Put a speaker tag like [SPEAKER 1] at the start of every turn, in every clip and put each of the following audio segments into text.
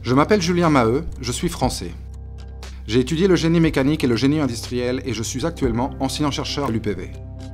[SPEAKER 1] Je m'appelle Julien Maheu, je suis français. J'ai étudié le génie mécanique et le génie industriel et je suis actuellement enseignant-chercheur à l'UPV.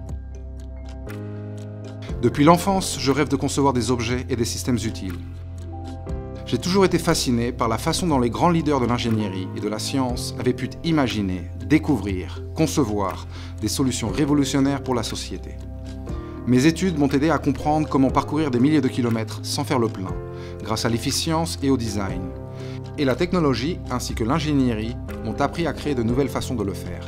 [SPEAKER 1] Depuis l'enfance, je rêve de concevoir des objets et des systèmes utiles. J'ai toujours été fasciné par la façon dont les grands leaders de l'ingénierie et de la science avaient pu imaginer, découvrir, concevoir des solutions révolutionnaires pour la société. Mes études m'ont aidé à comprendre comment parcourir des milliers de kilomètres sans faire le plein, grâce à l'efficience et au design. Et la technologie ainsi que l'ingénierie m'ont appris à créer de nouvelles façons de le faire.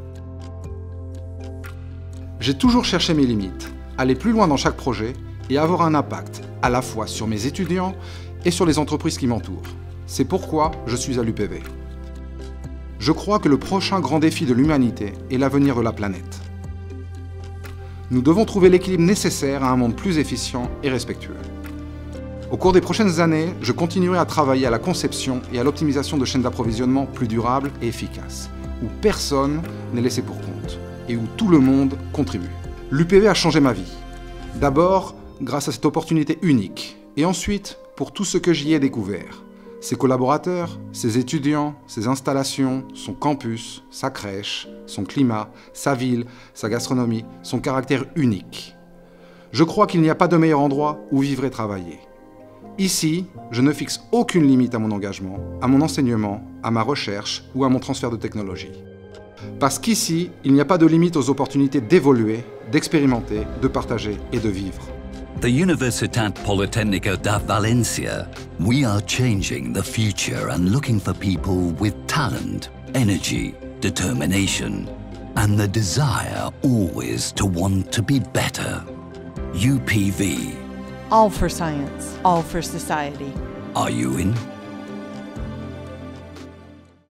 [SPEAKER 1] J'ai toujours cherché mes limites, aller plus loin dans chaque projet et avoir un impact à la fois sur mes étudiants et sur les entreprises qui m'entourent. C'est pourquoi je suis à l'UPV. Je crois que le prochain grand défi de l'humanité est l'avenir de la planète. Nous devons trouver l'équilibre nécessaire à un monde plus efficient et respectueux. Au cours des prochaines années, je continuerai à travailler à la conception et à l'optimisation de chaînes d'approvisionnement plus durables et efficaces, où personne n'est laissé pour compte et où tout le monde contribue. L'UPV a changé ma vie. D'abord, grâce à cette opportunité unique, et ensuite, pour tout ce que j'y ai découvert. Ses collaborateurs, ses étudiants, ses installations, son campus, sa crèche, son climat, sa ville, sa gastronomie, son caractère unique. Je crois qu'il n'y a pas de meilleur endroit où vivre et travailler. Ici, je ne fixe aucune limite à mon engagement, à mon enseignement, à ma recherche ou à mon transfert de technologie. Parce qu'ici, il n'y a pas de limite aux opportunités d'évoluer, d'expérimenter, de partager et de vivre.
[SPEAKER 2] The Universitat Politécnica da Valencia, we are changing the future and looking for people with talent, energy, determination, and the desire always to want to be better. UPV.
[SPEAKER 3] All for science, all for society.
[SPEAKER 2] Are you in?